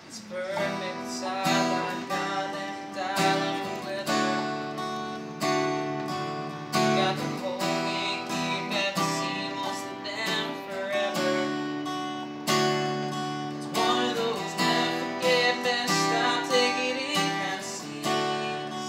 It's perfect silent, God and dial the weather. Got the whole gang here, never seen most of them forever. It's one of those never forget, best stop, take it in kind of scenes.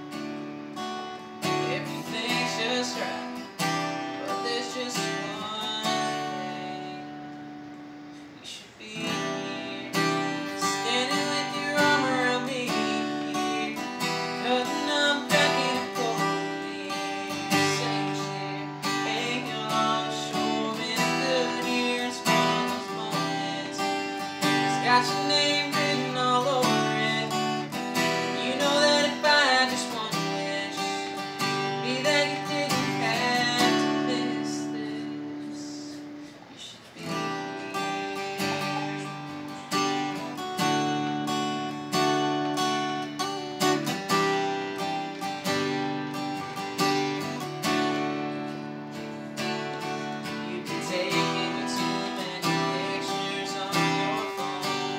Everything's just right, but there's just one thing. You should be here, standing with your arm around me, cutting up, cracking and pulling, same shit, hanging on the shore in a good year. It's one of those moments, it's got your name written all over it. You know that if I had just one wish, it'd be that you didn't have to miss this. You should be here. You've been taking me too many pictures on your phone,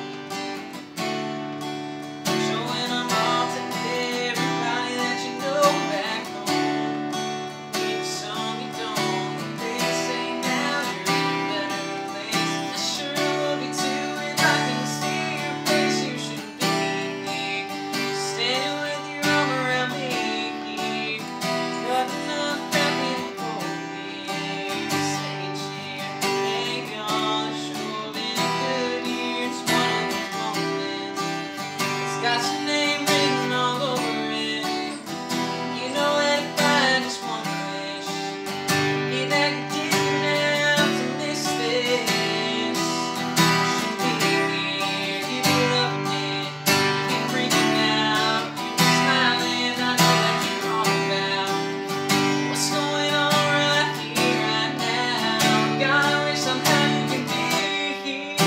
showing them all to everybody that you know back home. Maybe some you don't, but they say now you're in a better place. I sure will be too, and I can see your face. You should be here, standing with your arm around me, cutting up, cracking and pulling, saying cheer, hanging on the shore in a good year. It's one of those moments, it's got your name written all over it. You know that if I had just one wish, it'd be that you didn't have to miss this. You should be here, you be loving it, you be freaking out, you be smiling. I know that you're all about what's going on right here, right now. God, I wish somehow you could be here.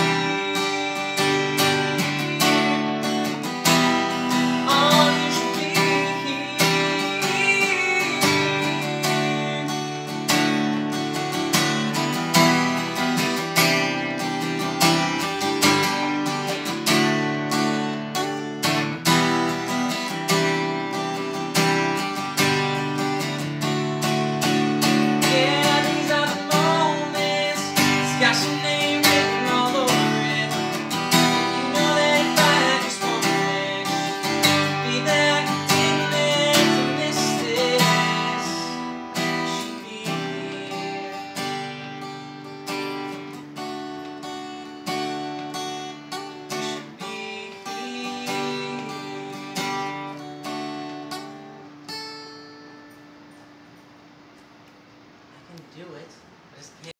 Oh, you should be here. Yeah, these are the moments, it's got your name written all over it. You know that if I had just one wish, it'd be that you didn't have to miss this. You should be here. You should be here. I can do it. I just can't.